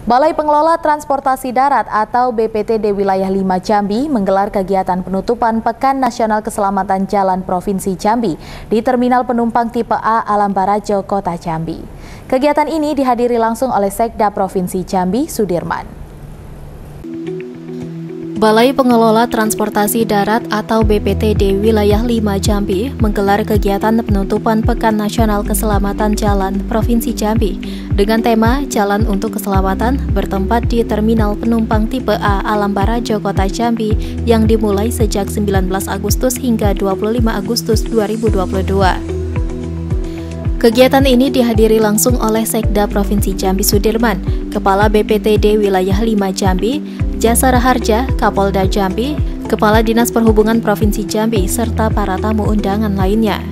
Balai Pengelola Transportasi Darat atau BPTD Wilayah 5 Jambi menggelar kegiatan penutupan Pekan Nasional Keselamatan Jalan Provinsi Jambi di Terminal Penumpang Tipe A Alam Barajo, Kota Jambi. Kegiatan ini dihadiri langsung oleh Sekda Provinsi Jambi, Sudirman. Balai Pengelola Transportasi Darat atau BPTD Wilayah 5 Jambi menggelar kegiatan penutupan Pekan Nasional Keselamatan Jalan Provinsi Jambi dengan tema Jalan untuk Keselamatan bertempat di Terminal Penumpang Tipe A Alam Barajo, Kota Jambi yang dimulai sejak 19 Agustus hingga 25 Agustus 2022. Kegiatan ini dihadiri langsung oleh Sekda Provinsi Jambi Sudirman, Kepala BPTD Wilayah 5 Jambi, Jasara Harja, Kapolda Jambi, Kepala Dinas Perhubungan Provinsi Jambi, serta para tamu undangan lainnya.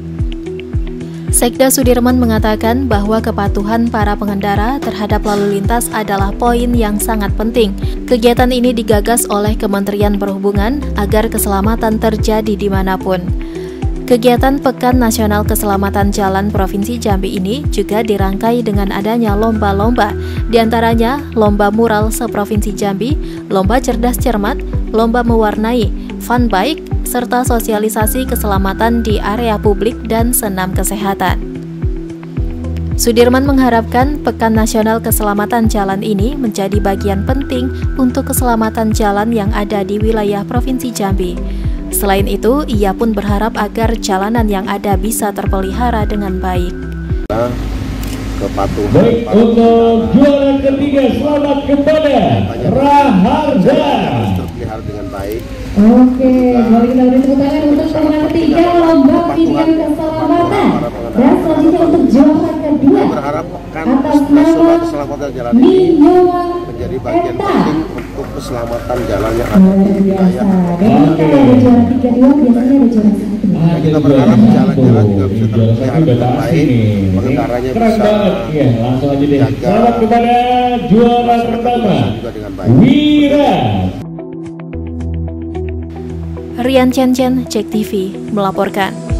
Sekda Sudirman mengatakan bahwa kepatuhan para pengendara terhadap lalu lintas adalah poin yang sangat penting. Kegiatan ini digagas oleh Kementerian Perhubungan agar keselamatan terjadi dimanapun. Kegiatan Pekan Nasional Keselamatan Jalan Provinsi Jambi ini juga dirangkai dengan adanya lomba-lomba, diantaranya Lomba Mural Se-Provinsi Jambi, Lomba Cerdas Cermat, Lomba Mewarnai, Fun Bike, serta sosialisasi keselamatan di area publik dan senam kesehatan. Sudirman mengharapkan Pekan Nasional Keselamatan Jalan ini menjadi bagian penting untuk keselamatan jalan yang ada di wilayah Provinsi Jambi. Selain itu, ia pun berharap agar jalanan yang ada bisa terpelihara dengan baik. Kepatuhan. Baik, untuk juara ketiga selamat kepada Raharja. Terpelihara dengan baik. Oke, boleh kita beri tepuk tangan untuk juara ketiga lomba pendidikan keselamatan. Dan selanjutnya untuk juara kedua Berharap Pekan atas Nasional nama Keselamatan Jalan ini menjadi bagian penting untuk keselamatan jalan yang ada di wilayah. Oke, ada juara tiga dua, biasanya ada juara satu. Kita berharap jalan-jalan juga bisa terpelihara dengan baik, pengendaranya bisa langsung aja deh. jaga. Selamat kepada juara pertama, Wira. Rian Chen Chen, Cek TV, melaporkan.